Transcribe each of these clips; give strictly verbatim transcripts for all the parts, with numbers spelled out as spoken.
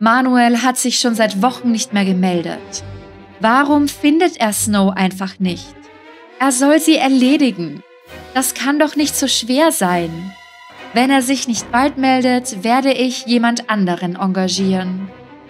Manuel hat sich schon seit Wochen nicht mehr gemeldet. Warum findet er Snow einfach nicht? Er soll sie erledigen. Das kann doch nicht so schwer sein. Wenn er sich nicht bald meldet, werde ich jemand anderen engagieren.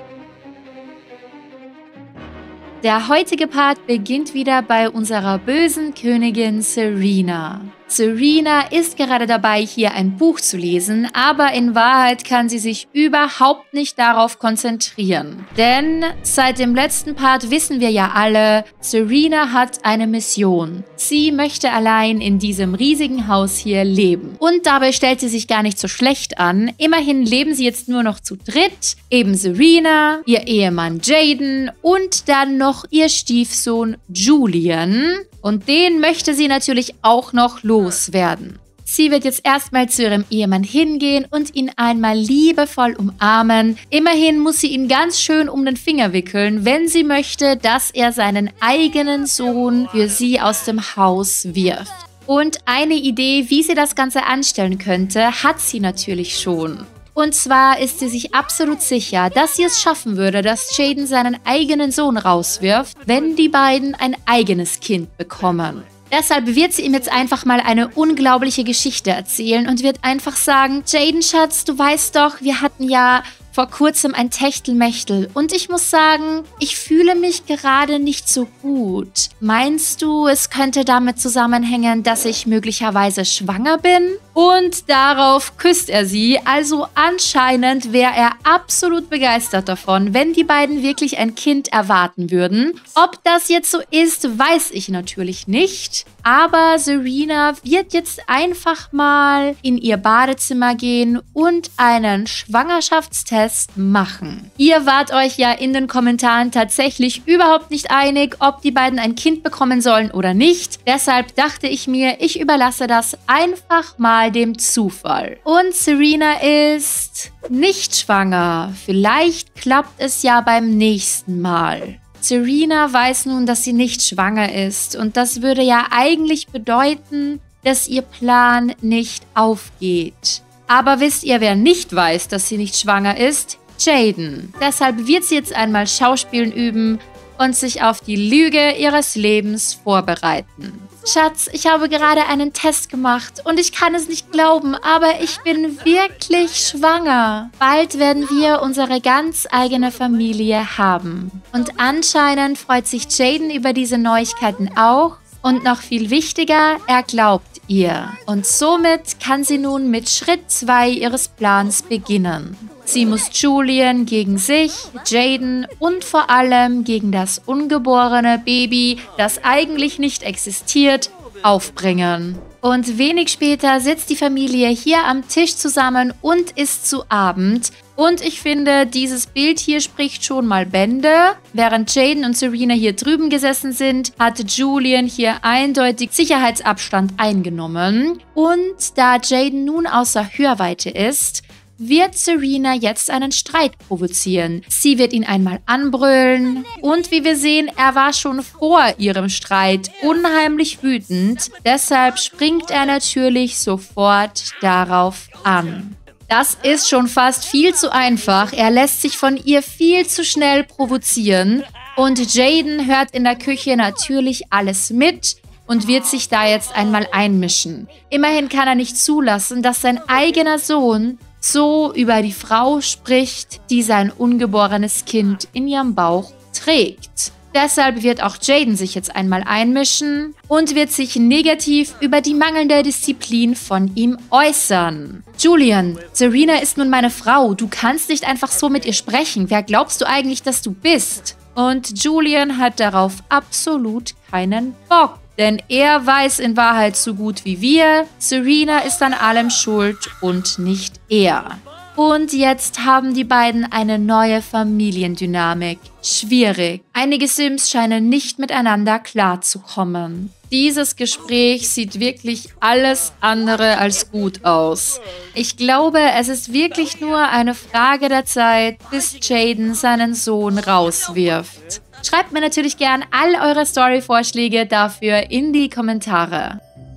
Der heutige Part beginnt wieder bei unserer bösen Königin Serena. Serena ist gerade dabei, hier ein Buch zu lesen, aber in Wahrheit kann sie sich überhaupt nicht darauf konzentrieren. Denn seit dem letzten Part wissen wir ja alle, Serena hat eine Mission. Sie möchte allein in diesem riesigen Haus hier leben. Und dabei stellt sie sich gar nicht so schlecht an. Immerhin leben sie jetzt nur noch zu dritt. Eben Serena, ihr Ehemann Jaden und dann noch ihr Stiefsohn Julian. Und den möchte sie natürlich auch noch loswerden. Sie wird jetzt erstmal zu ihrem Ehemann hingehen und ihn einmal liebevoll umarmen. Immerhin muss sie ihn ganz schön um den Finger wickeln, wenn sie möchte, dass er seinen eigenen Sohn für sie aus dem Haus wirft. Und eine Idee, wie sie das Ganze anstellen könnte, hat sie natürlich schon. Und zwar ist sie sich absolut sicher, dass sie es schaffen würde, dass Jaden seinen eigenen Sohn rauswirft, wenn die beiden ein eigenes Kind bekommen. Deshalb wird sie ihm jetzt einfach mal eine unglaubliche Geschichte erzählen und wird einfach sagen, Jaden, Schatz, du weißt doch, wir hatten ja vor kurzem ein Techtelmechtel und ich muss sagen, ich fühle mich gerade nicht so gut. Meinst du, es könnte damit zusammenhängen, dass ich möglicherweise schwanger bin? Und darauf küsst er sie, also anscheinend wäre er absolut begeistert davon, wenn die beiden wirklich ein Kind erwarten würden. Ob das jetzt so ist, weiß ich natürlich nicht. Aber Serena wird jetzt einfach mal in ihr Badezimmer gehen und einen Schwangerschaftstest machen. Ihr wart euch ja in den Kommentaren tatsächlich überhaupt nicht einig, ob die beiden ein Kind bekommen sollen oder nicht. Deshalb dachte ich mir, ich überlasse das einfach mal dem Zufall. Und Serena ist nicht schwanger. Vielleicht klappt es ja beim nächsten Mal. Serena weiß nun, dass sie nicht schwanger ist und das würde ja eigentlich bedeuten, dass ihr Plan nicht aufgeht. Aber wisst ihr, wer nicht weiß, dass sie nicht schwanger ist? Jaden. Deshalb wird sie jetzt einmal Schauspielen üben und sich auf die Lüge ihres Lebens vorbereiten. Schatz, ich habe gerade einen Test gemacht und ich kann es nicht glauben, aber ich bin wirklich schwanger. Bald werden wir unsere ganz eigene Familie haben. Und anscheinend freut sich Jaden über diese Neuigkeiten auch. Und noch viel wichtiger, er glaubt ihr. Und somit kann sie nun mit Schritt zwei ihres Plans beginnen. Sie muss Julian gegen sich, Jaden und vor allem gegen das ungeborene Baby, das eigentlich nicht existiert, aufbringen. Und wenig später sitzt die Familie hier am Tisch zusammen und isst zu Abend. Und ich finde, dieses Bild hier spricht schon mal Bände. Während Jaden und Serena hier drüben gesessen sind, hatte Julian hier eindeutig Sicherheitsabstand eingenommen. Und da Jaden nun außer Hörweite ist, wird Serena jetzt einen Streit provozieren. Sie wird ihn einmal anbrüllen und wie wir sehen, er war schon vor ihrem Streit unheimlich wütend. Deshalb springt er natürlich sofort darauf an. Das ist schon fast viel zu einfach. Er lässt sich von ihr viel zu schnell provozieren. Und Jaden hört in der Küche natürlich alles mit und wird sich da jetzt einmal einmischen. Immerhin kann er nicht zulassen, dass sein eigener Sohn so über die Frau spricht, die sein ungeborenes Kind in ihrem Bauch trägt. Deshalb wird auch Jaden sich jetzt einmal einmischen und wird sich negativ über die mangelnde Disziplin von ihm äußern. Julian, Serena ist nun meine Frau. Du kannst nicht einfach so mit ihr sprechen. Wer glaubst du eigentlich, dass du bist? Und Julian hat darauf absolut keinen Bock. Denn er weiß in Wahrheit so gut wie wir, Serena ist an allem schuld und nicht er. Und jetzt haben die beiden eine neue Familiendynamik. Schwierig. Einige Sims scheinen nicht miteinander klarzukommen. Dieses Gespräch sieht wirklich alles andere als gut aus. Ich glaube, es ist wirklich nur eine Frage der Zeit, bis Jaden seinen Sohn rauswirft. Schreibt mir natürlich gern all eure Story-Vorschläge dafür in die Kommentare.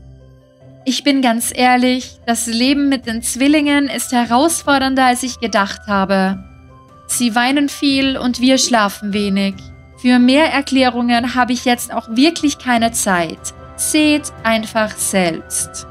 Ich bin ganz ehrlich, das Leben mit den Zwillingen ist herausfordernder, als ich gedacht habe. Sie weinen viel und wir schlafen wenig. Für mehr Erklärungen habe ich jetzt auch wirklich keine Zeit. Seht einfach selbst.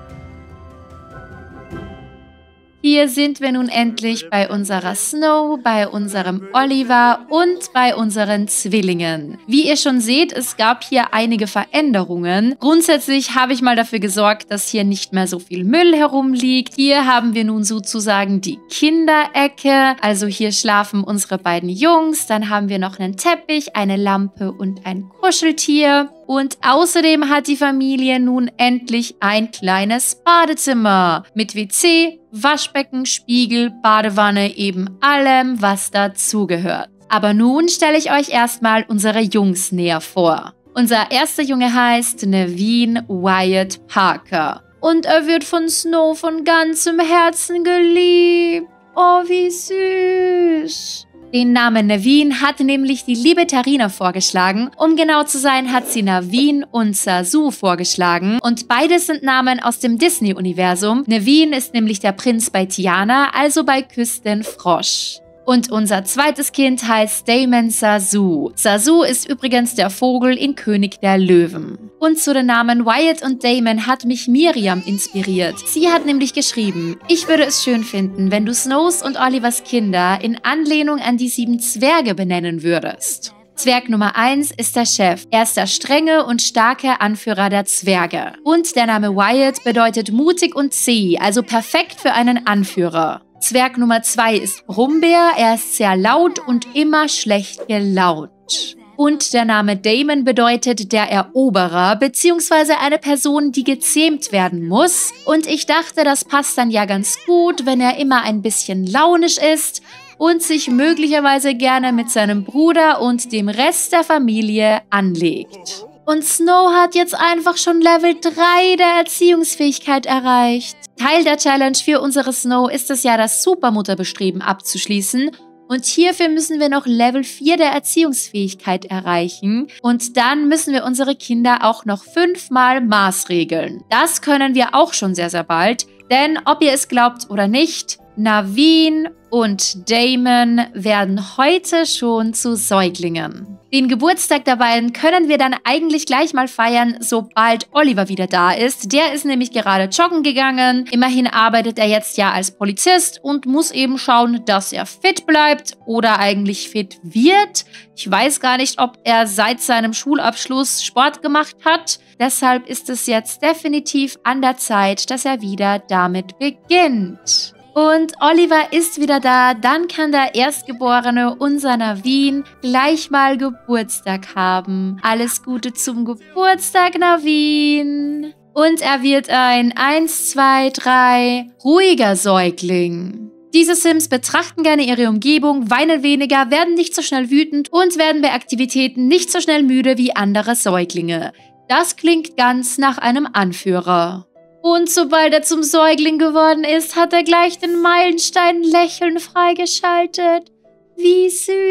Hier sind wir nun endlich bei unserer Snow, bei unserem Oliver und bei unseren Zwillingen. Wie ihr schon seht, es gab hier einige Veränderungen. Grundsätzlich habe ich mal dafür gesorgt, dass hier nicht mehr so viel Müll herumliegt. Hier haben wir nun sozusagen die Kinderecke. Also hier schlafen unsere beiden Jungs. Dann haben wir noch einen Teppich, eine Lampe und ein Kuscheltier. Und außerdem hat die Familie nun endlich ein kleines Badezimmer mit W C, Waschbecken, Spiegel, Badewanne, eben allem, was dazugehört. Aber nun stelle ich euch erstmal unsere Jungs näher vor. Unser erster Junge heißt Naveen Wyatt Parker. Und er wird von Snow von ganzem Herzen geliebt. Oh, wie süß. Den Namen Naveen hat nämlich die liebe Tarina vorgeschlagen. Um genau zu sein, hat sie Naveen und Zazu vorgeschlagen. Und beides sind Namen aus dem Disney-Universum. Naveen ist nämlich der Prinz bei Tiana, also bei Küstenfrosch. Und unser zweites Kind heißt Damon Zazu. Zazu ist übrigens der Vogel in König der Löwen. Und zu den Namen Wyatt und Damon hat mich Miriam inspiriert. Sie hat nämlich geschrieben: Ich würde es schön finden, wenn du Snows und Olivers Kinder in Anlehnung an die sieben Zwerge benennen würdest. Zwerg Nummer eins ist der Chef. Er ist der strenge und starke Anführer der Zwerge. Und der Name Wyatt bedeutet mutig und zäh, also perfekt für einen Anführer. Zwerg Nummer zwei ist Brummbär. Er ist sehr laut und immer schlecht gelaunt. Und der Name Damon bedeutet der Eroberer, beziehungsweise eine Person, die gezähmt werden muss. Und ich dachte, das passt dann ja ganz gut, wenn er immer ein bisschen launisch ist und sich möglicherweise gerne mit seinem Bruder und dem Rest der Familie anlegt. Und Snow hat jetzt einfach schon Level drei der Erziehungsfähigkeit erreicht. Teil der Challenge für unsere Snow ist es ja, das Supermutterbestreben abzuschließen. Und hierfür müssen wir noch Level vier der Erziehungsfähigkeit erreichen. Und dann müssen wir unsere Kinder auch noch fünfmal maßregeln. Das können wir auch schon sehr, sehr bald. Denn ob ihr es glaubt oder nicht, Naveen und Damon werden heute schon zu Säuglingen. Den Geburtstag der beiden können wir dann eigentlich gleich mal feiern, sobald Oliver wieder da ist. Der ist nämlich gerade joggen gegangen. Immerhin arbeitet er jetzt ja als Polizist und muss eben schauen, dass er fit bleibt oder eigentlich fit wird. Ich weiß gar nicht, ob er seit seinem Schulabschluss Sport gemacht hat. Deshalb ist es jetzt definitiv an der Zeit, dass er wieder damit beginnt. Und Oliver ist wieder da, dann kann der Erstgeborene, unser Naveen, gleich mal Geburtstag haben. Alles Gute zum Geburtstag, Naveen! Und er wird ein eins, zwei, drei ruhiger Säugling. Diese Sims betrachten gerne ihre Umgebung, weinen weniger, werden nicht so schnell wütend und werden bei Aktivitäten nicht so schnell müde wie andere Säuglinge. Das klingt ganz nach einem Anführer. Und sobald er zum Säugling geworden ist, hat er gleich den Meilenstein Lächeln freigeschaltet. Wie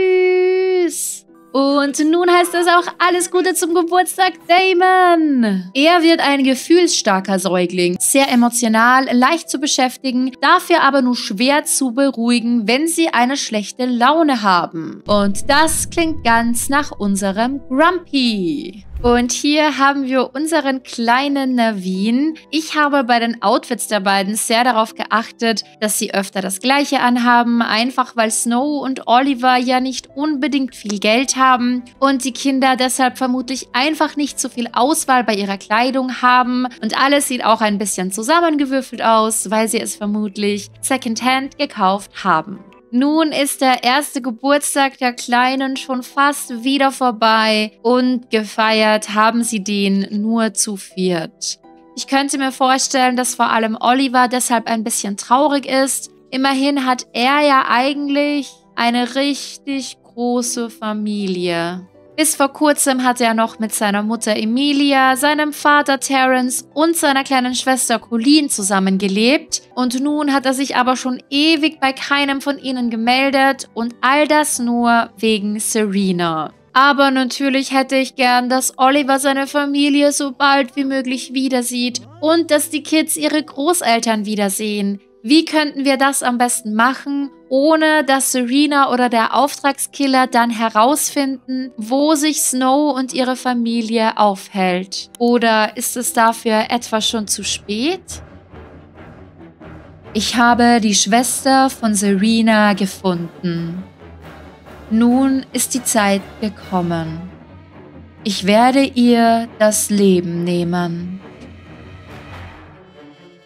süß! Und nun heißt es auch alles Gute zum Geburtstag, Damon! Er wird ein gefühlsstarker Säugling, sehr emotional, leicht zu beschäftigen, dafür aber nur schwer zu beruhigen, wenn sie eine schlechte Laune haben. Und das klingt ganz nach unserem Grumpy. Und hier haben wir unseren kleinen Naveen. Ich habe bei den Outfits der beiden sehr darauf geachtet, dass sie öfter das Gleiche anhaben, einfach weil Snow und Oliver ja nicht unbedingt viel Geld haben und die Kinder deshalb vermutlich einfach nicht so viel Auswahl bei ihrer Kleidung haben. Und alles sieht auch ein bisschen zusammengewürfelt aus, weil sie es vermutlich Secondhand gekauft haben. Nun ist der erste Geburtstag der Kleinen schon fast wieder vorbei und gefeiert haben sie den nur zu viert. Ich könnte mir vorstellen, dass vor allem Oliver deshalb ein bisschen traurig ist. Immerhin hat er ja eigentlich eine richtig große Familie. Bis vor kurzem hat er noch mit seiner Mutter Emilia, seinem Vater Terence und seiner kleinen Schwester Colleen zusammengelebt. Und nun hat er sich aber schon ewig bei keinem von ihnen gemeldet und all das nur wegen Serena. Aber natürlich hätte ich gern, dass Oliver seine Familie so bald wie möglich wiedersieht und dass die Kids ihre Großeltern wiedersehen. Wie könnten wir das am besten machen, ohne dass Serena oder der Auftragskiller dann herausfinden, wo sich Snow und ihre Familie aufhält? Oder ist es dafür etwa schon zu spät? Ich habe die Schwester von Serena gefunden. Nun ist die Zeit gekommen. Ich werde ihr das Leben nehmen.